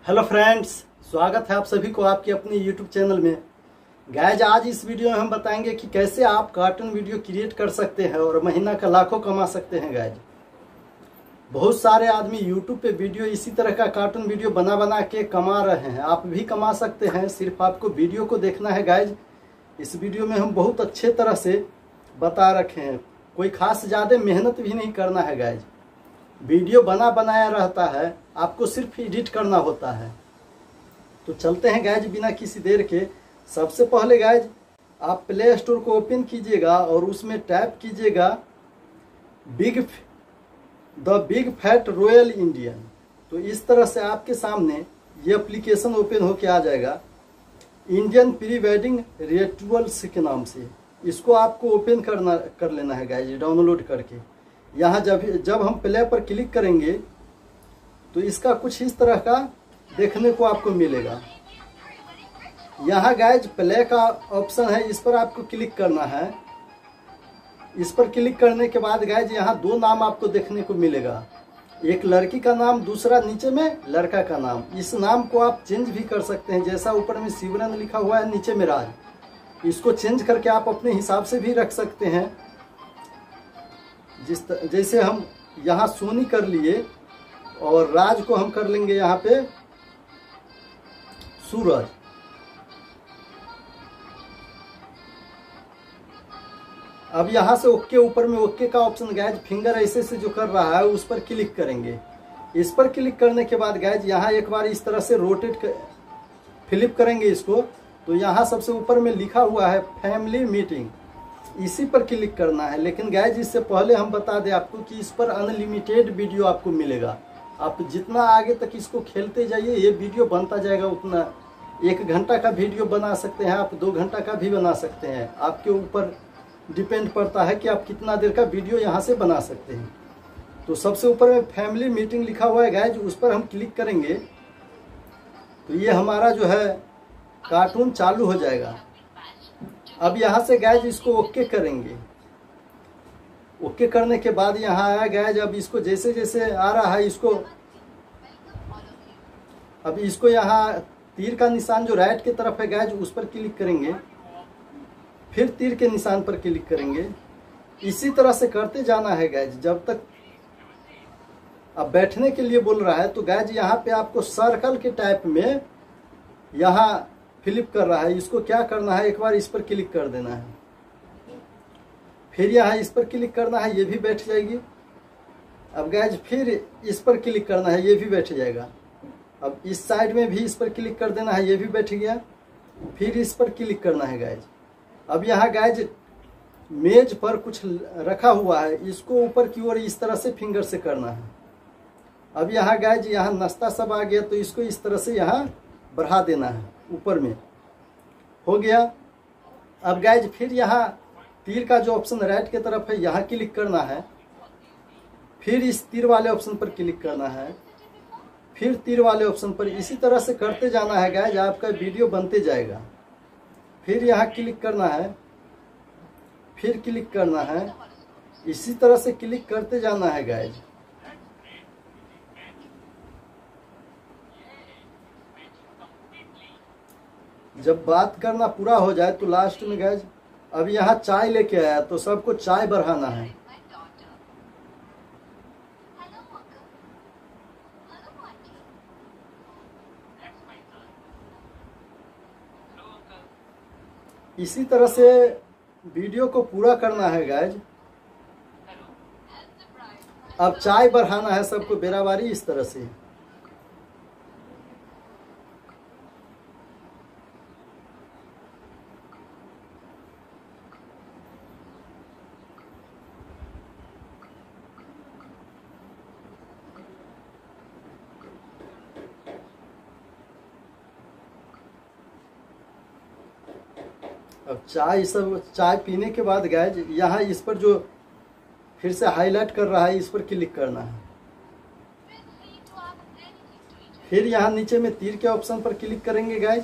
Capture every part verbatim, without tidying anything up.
Hello friends, स्वागत है आप सभी को आपके अपने यूट्यूब चैनल में। गाइज, आज इस वीडियो में हम बताएंगे कि कैसे आप कार्टून वीडियो क्रिएट कर सकते हैं और महीना का लाखों कमा सकते हैं। गाइज, बहुत सारे आदमी यूट्यूब पे वीडियो इसी तरह का कार्टून वीडियो बना बना के कमा रहे हैं। आप भी कमा सकते हैं, सिर्फ आपको वीडियो को देखना है। गाइज, इस वीडियो में हम बहुत अच्छे तरह से बता रखे हैं, कोई खास ज़्यादा मेहनत भी नहीं करना है। गाइज, वीडियो बना बनाया रहता है, आपको सिर्फ एडिट करना होता है। तो चलते हैं गाइज बिना किसी देर के। सबसे पहले गाइज आप प्ले स्टोर को ओपन कीजिएगा और उसमें टाइप कीजिएगा big the big fat royal Indian. तो इस तरह से आपके सामने ये एप्लीकेशन ओपन होके आ जाएगा, इंडियन प्री वेडिंग रिचुअल्स के नाम से। इसको आपको ओपन करना कर लेना है गाइज, डाउनलोड करके। यहाँ जब जब हम प्ले पर क्लिक करेंगे तो इसका कुछ इस तरह का देखने को आपको मिलेगा। यहाँ गाइज प्ले का ऑप्शन है, इस पर आपको क्लिक करना है। इस पर क्लिक करने के बाद गाइज यहाँ दो नाम आपको देखने को मिलेगा, एक लड़की का नाम, दूसरा नीचे में लड़का का नाम। इस नाम को आप चेंज भी कर सकते हैं, जैसा ऊपर में शिवरन लिखा हुआ है, नीचे में राज। इसको चेंज करके आप अपने हिसाब से भी रख सकते हैं। जिस जैसे हम यहाँ सोनी कर लिए और राज को हम कर लेंगे यहाँ पे सूरज। अब यहाँ से ओके, ऊपर में ओके का ऑप्शन गाइज फिंगर ऐसे से जो कर रहा है उस पर क्लिक करेंगे। इस पर क्लिक करने के बाद गाइज यहाँ एक बार इस तरह से रोटेट कर, फ्लिप करेंगे इसको। तो यहाँ सबसे ऊपर में लिखा हुआ है फैमिली मीटिंग, इसी पर क्लिक करना है। लेकिन गाइज इससे पहले हम बता दें आपको कि इस पर अनलिमिटेड वीडियो आपको मिलेगा। आप जितना आगे तक इसको खेलते जाइए, ये वीडियो बनता जाएगा। उतना एक घंटा का वीडियो बना सकते हैं आप, दो घंटा का भी बना सकते हैं। आपके ऊपर डिपेंड पड़ता है कि आप कितना देर का वीडियो यहाँ से बना सकते हैं। तो सबसे ऊपर में फैमिली मीटिंग लिखा हुआ है गाइज, उस पर हम क्लिक करेंगे तो ये हमारा जो है कार्टून चालू हो जाएगा। अब यहाँ से गाइज इसको ओके करेंगे। ओके करने के बाद यहाँ आया गाइज, अब इसको जैसे जैसे आ रहा है इसको, अब इसको यहाँ तीर का निशान जो राइट की तरफ है गाइज उस पर क्लिक करेंगे, फिर तीर के निशान पर क्लिक करेंगे। इसी तरह से करते जाना है गाइज जब तक। अब बैठने के लिए बोल रहा है तो गाइज यहाँ पे आपको सर्कल के टाइप में यहाँ फ्लिप कर रहा है, इसको क्या करना है, एक बार इस पर क्लिक कर देना है, फिर यहाँ इस पर क्लिक करना है, ये भी बैठ जाएगी। अब गाइज फिर इस पर क्लिक करना है, ये भी बैठ जाएगा। अब इस साइड में भी इस पर क्लिक कर देना है, ये भी बैठ गया। फिर इस पर क्लिक करना है गाइज। अब यहाँ गाइज मेज पर कुछ रखा हुआ है, इसको ऊपर की ओर इस तरह से फिंगर से करना है। अब यहाँ गाइज यहाँ नाश्ता सब आ गया, तो इसको इस तरह से यहाँ बढ़ा देना है, ऊपर में हो गया। अब गाइज फिर यहाँ तीर का जो ऑप्शन राइट की तरफ है यहाँ क्लिक करना है, फिर इस तीर वाले ऑप्शन पर क्लिक करना है, फिर तीर वाले ऑप्शन पर। इसी तरह से करते जाना है गाइज, आपका वीडियो बनते जाएगा। फिर यहाँ क्लिक करना है, फिर क्लिक करना है, इसी तरह से क्लिक करते जाना है गाइज। जब बात करना पूरा हो जाए तो लास्ट में गाइज अब यहाँ चाय लेके आया, तो सबको चाय बढ़ाना है। इसी तरह से वीडियो को पूरा करना है गाइज। अब चाय बढ़ाना है सबको बेराबारी, इस तरह से। अब चाय सब चाय पीने के बाद गाइज यहाँ इस पर जो फिर से हाईलाइट कर रहा है, इस पर क्लिक करना है। फिर यहाँ नीचे में तीर के ऑप्शन पर क्लिक करेंगे गाइज।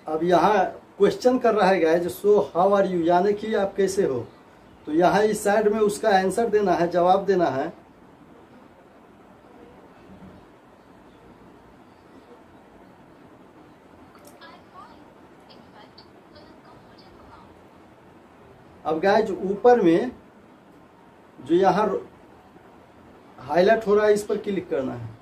अब यहाँ क्वेश्चन कर रहा है guys, so how are you, यानी कि आप कैसे हो। तो यहाँ इस साइड में उसका आंसर देना है, जवाब देना है। अब गाइज ऊपर में जो यहाँ हाईलाइट हो रहा है इस पर क्लिक करना है।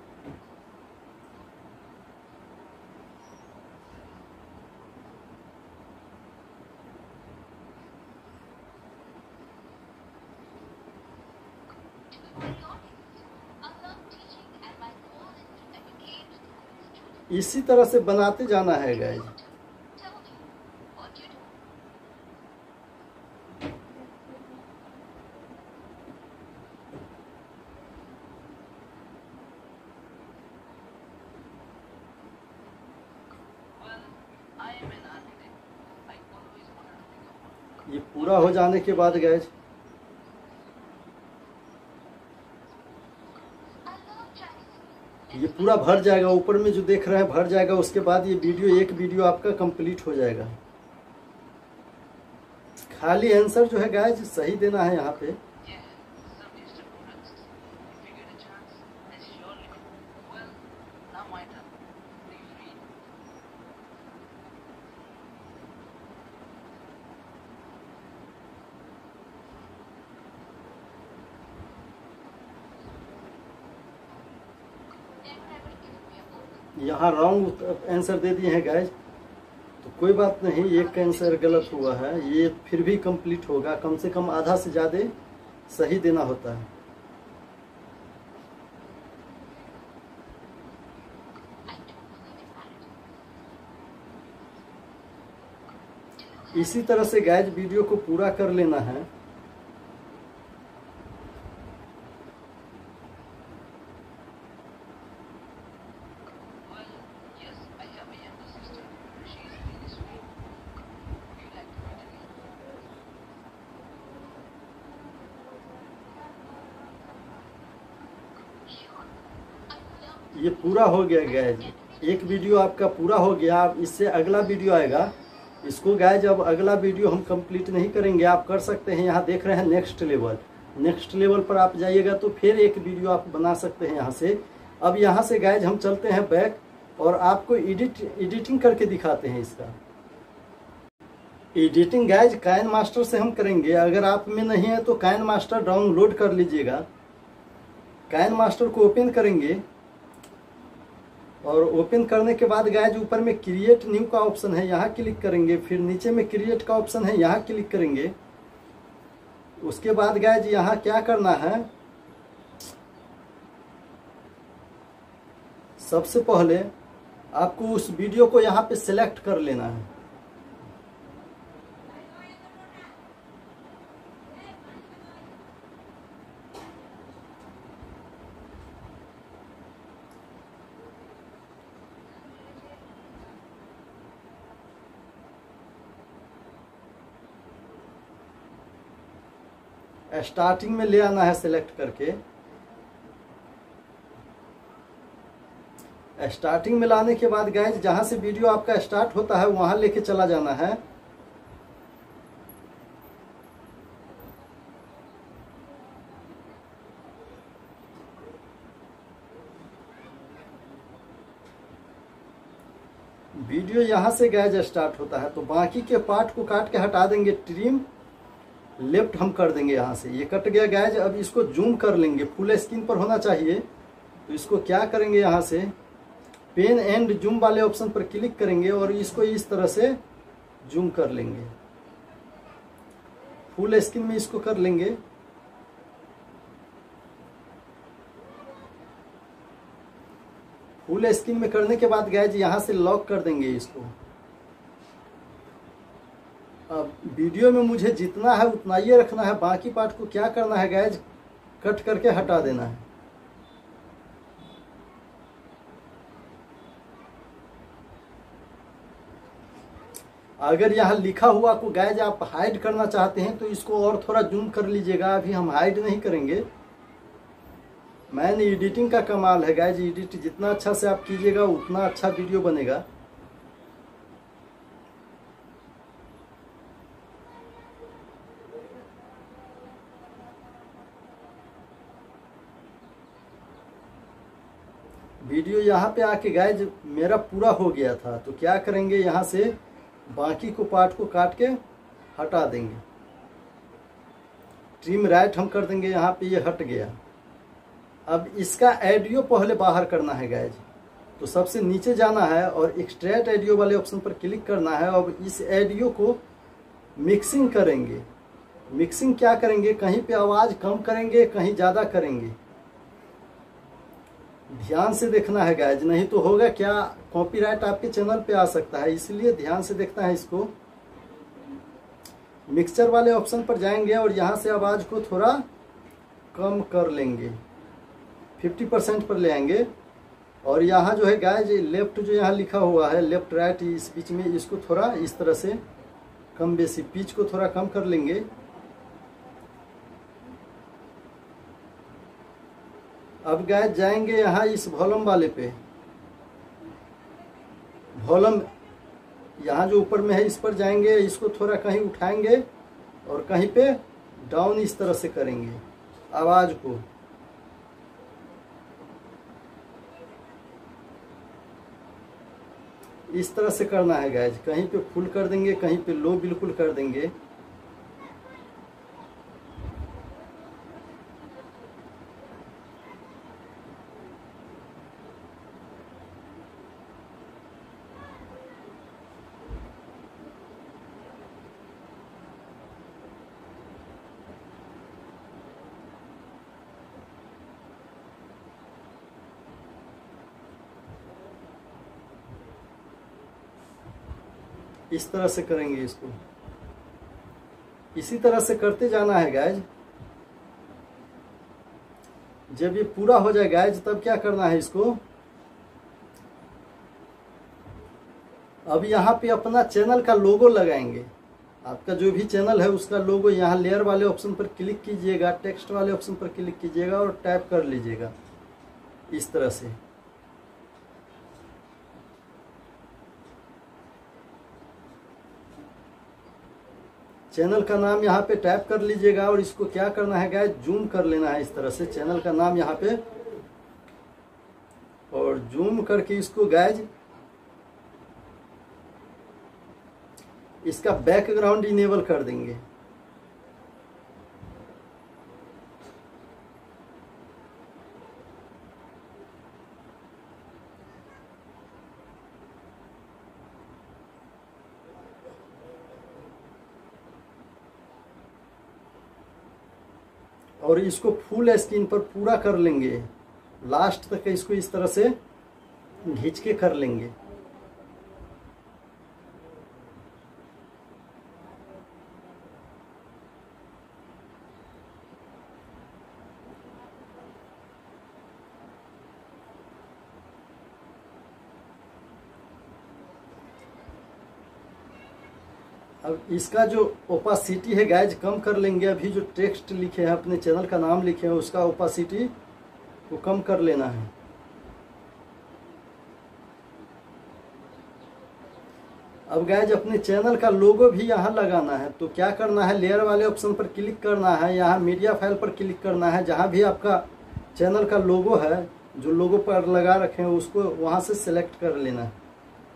इसी तरह से बनाते जाना है गाइज। ये पूरा हो जाने के बाद गाइज ये पूरा भर जाएगा, ऊपर में जो देख रहे हैं भर जाएगा। उसके बाद ये वीडियो एक वीडियो आपका कंप्लीट हो जाएगा। खाली आंसर जो है गाइज सही देना है यहाँ पे। यहाँ रॉन्ग आंसर दे दिए हैं गाइज, तो कोई बात नहीं, एक आंसर गलत हुआ है, ये फिर भी कंप्लीट होगा। कम से कम आधा से ज़्यादा सही देना होता है। इसी तरह से गाइज वीडियो को पूरा कर लेना है। ये पूरा हो गया गाइज, एक वीडियो आपका पूरा हो गया। अब इससे अगला वीडियो आएगा, इसको गाइज अब अगला वीडियो हम कंप्लीट नहीं करेंगे। आप कर सकते हैं, यहाँ देख रहे हैं नेक्स्ट लेवल, नेक्स्ट लेवल पर आप जाइएगा तो फिर एक वीडियो आप बना सकते हैं यहाँ से। अब यहाँ से गाइज हम चलते हैं बैक और आपको एडिट एडिटिंग करके दिखाते हैं इसका। एडिटिंग गाइज काइन मास्टर से हम करेंगे। अगर आप में नहीं है तो काइन मास्टर डाउनलोड कर लीजिएगा। काइन मास्टर को ओपन करेंगे और ओपन करने के बाद गाइज ऊपर में क्रिएट न्यू का ऑप्शन है, यहाँ क्लिक करेंगे। फिर नीचे में क्रिएट का ऑप्शन है, यहाँ क्लिक करेंगे। उसके बाद गाइज यहाँ क्या करना है, सबसे पहले आपको उस वीडियो को यहाँ पे सिलेक्ट कर लेना है। स्टार्टिंग में ले आना है सिलेक्ट करके। स्टार्टिंग में लाने के बाद गाइज जहां से वीडियो आपका स्टार्ट होता है वहां लेके चला जाना है। वीडियो यहां से गाइज स्टार्ट होता है, तो बाकी के पार्ट को काट के हटा देंगे। ट्रिम लेफ्ट हम कर देंगे यहाँ से। ये कट गया गाइज, अब इसको जूम कर लेंगे, फुल स्क्रीन पर होना चाहिए। तो इसको क्या करेंगे, यहाँ से पेन एंड जूम वाले ऑप्शन पर क्लिक करेंगे और इसको इस तरह से जूम कर लेंगे। फुल स्क्रीन में इसको कर लेंगे। फुल स्क्रीन में करने के बाद गाइज यहाँ से लॉक कर देंगे इसको। अब वीडियो में मुझे जितना है उतना ही रखना है, बाकी पार्ट को क्या करना है गाइज, कट करके हटा देना है। अगर यहाँ लिखा हुआ को गाइज आप हाइड करना चाहते हैं तो इसको और थोड़ा जूम कर लीजिएगा। अभी हम हाइड नहीं करेंगे। मैन एडिटिंग का कमाल है गाइज, एडिट जितना अच्छा से आप कीजिएगा उतना अच्छा वीडियो बनेगा। वीडियो यहाँ पे आके गाइज मेरा पूरा हो गया था, तो क्या करेंगे, यहाँ से बाकी को पार्ट को काट के हटा देंगे। ट्रिम राइट हम कर देंगे, यहाँ पे ये हट गया। अब इसका ऑडियो पहले बाहर करना है गाइज, तो सबसे नीचे जाना है और एक्सट्रैक्ट ऑडियो वाले ऑप्शन पर क्लिक करना है। अब इस ऑडियो को मिक्सिंग करेंगे। मिक्सिंग क्या करेंगे, कहीं पे आवाज़ कम करेंगे, कहीं ज़्यादा करेंगे। ध्यान से देखना है गाइज, नहीं तो होगा क्या, कॉपीराइट आपके चैनल पे आ सकता है, इसलिए ध्यान से देखना है इसको। मिक्सचर वाले ऑप्शन पर जाएंगे और यहाँ से आवाज़ को थोड़ा कम कर लेंगे, फिफ्टी परसेंट पर ले आएंगे। और यहाँ जो है गाइज लेफ्ट जो यहाँ लिखा हुआ है, लेफ्ट राइट, इस बीच में इसको थोड़ा इस तरह से कम बेसी पिच को थोड़ा कम कर लेंगे। अब गाइज जाएंगे यहाँ इस वॉल्यूम वाले पे, वॉल्यूम यहाँ जो ऊपर में है इस पर जाएंगे, इसको थोड़ा कहीं उठाएंगे और कहीं पे डाउन इस तरह से करेंगे आवाज़ को। इस तरह से करना है गाइज, कहीं पे फुल कर देंगे, कहीं पे लो बिल्कुल कर देंगे। इस तरह से करेंगे इसको, इसी तरह से करते जाना है गाइज। जब ये पूरा हो जाए गाइज, तब क्या करना है इसको, अब यहाँ पे अपना चैनल का लोगो लगाएंगे। आपका जो भी चैनल है उसका लोगो, यहाँ लेयर वाले ऑप्शन पर क्लिक कीजिएगा, टेक्स्ट वाले ऑप्शन पर क्लिक कीजिएगा और टाइप कर लीजिएगा इस तरह से। चैनल का नाम यहाँ पे टाइप कर लीजिएगा और इसको क्या करना है गाइस, जूम कर लेना है इस तरह से, चैनल का नाम यहाँ पे, और जूम करके इसको गाइस इसका बैकग्राउंड इनेबल कर देंगे। और इसको फुल स्क्रीन पर पूरा कर लेंगे, लास्ट तक इसको इस तरह से खींच के कर लेंगे। अब इसका जो ओपासिटी है गाइज कम कर लेंगे। अभी जो टेक्स्ट लिखे हैं, अपने चैनल का नाम लिखे हैं, उसका ओपासिटी को कम कर लेना है। अब गाइज अपने चैनल का लोगो भी यहाँ लगाना है, तो क्या करना है, लेयर वाले ऑप्शन पर क्लिक करना है, यहाँ मीडिया फाइल पर क्लिक करना है। जहाँ भी आपका चैनल का लोगो है, जो लोगो पर लगा रखे हैं, उसको वहाँ से सिलेक्ट कर लेना है।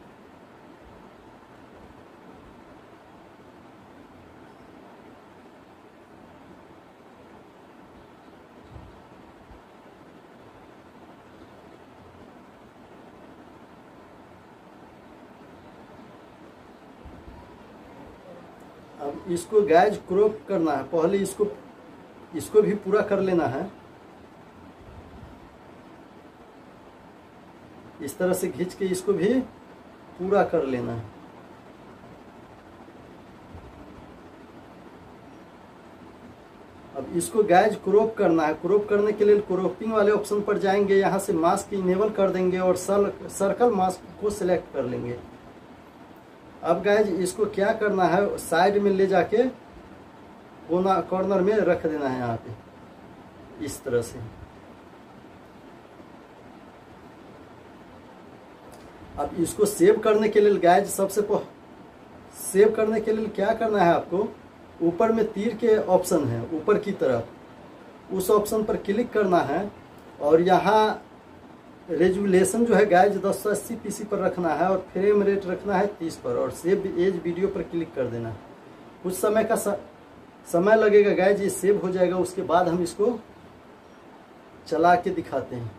अब इसको गाइज क्रॉप करना है, पहले इसको इसको भी पूरा कर लेना है। इस तरह से खींच के इसको भी पूरा कर लेना है। अब इसको गाइज क्रॉप करना है। क्रॉप करने के लिए क्रॉपिंग वाले ऑप्शन पर जाएंगे, यहाँ से मास्क इनेबल कर देंगे और सर्कल मास्क को सिलेक्ट कर लेंगे। अब गाइज इसको क्या करना है, साइड में ले जाके कोना कॉर्नर में रख देना है, यहाँ पे इस तरह से। अब इसको सेव करने के लिए गाइज सबसे पहले सेव करने के लिए क्या करना है, आपको ऊपर में तीर के ऑप्शन है ऊपर की तरफ, उस ऑप्शन पर क्लिक करना है और यहाँ रेजुलेशन जो है गाइज दस सौ अस्सी पी सी पर रखना है और फ्रेम रेट रखना है तीस पर और सेव एज वीडियो पर क्लिक कर देना। कुछ समय का स... समय लगेगा गाइज, ये सेव हो जाएगा। उसके बाद हम इसको चला के दिखाते हैं।